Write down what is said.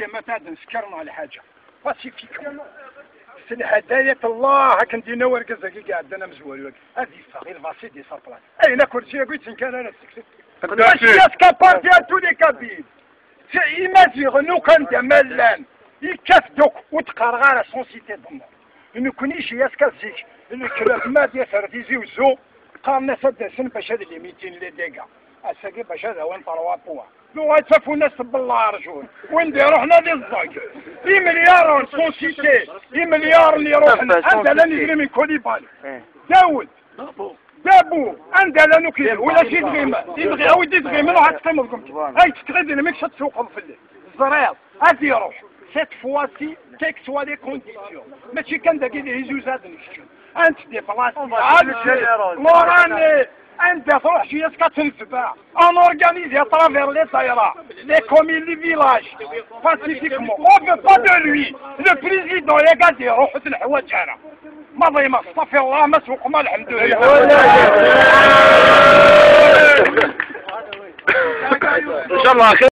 ما تاع نسكرنا على حاجه باسيفيك سن هدايا الله هاك ندينا ورقه كي قاعدنا مزوال هذه غير فاسي دي سابلاس اين كرسي قلت ان كان انا الناس كابارتي تو لي كابين imagine nous كان دملان يكفدوك وتقرغار سونسيتي ضمن انو كونيش ياسكازيك انو كلاب ما ديال فرديزي وزو قارنا سدسن باش هاد لي 200 لي ديكا اساكي باش هذا وين طروا بوا لو غيتفوا الناس بالله رجول وين نديرو حنا ديال الزاك 1 مليار سونسيتي 1 مليار اللي يروحنا عندنا لا نجري من كوليبال داود دابو عندنا نوكي ولا شي دغيمه يبغي او يدي دغيمه راه تقيم لكم هاي تتغدي ماكش تسوقهم في الليل الزرياض هادي يروح سيت فواسي كيك سوا لي كونديسيون ماشي كان داك اللي يجوز هذا نشتو انت دي بلاصه لوراني انت تروح شي ناس كتنتبع ان اورغانيزي اترافير لي طايره لي كومين لي فيلاج باسيفيكمون او فو با دو لوي لو بريزيدون يا قاعد يروح في الحوايج انا ما استغفر الله ما سوق ما الحمد لله ان شاء الله خير.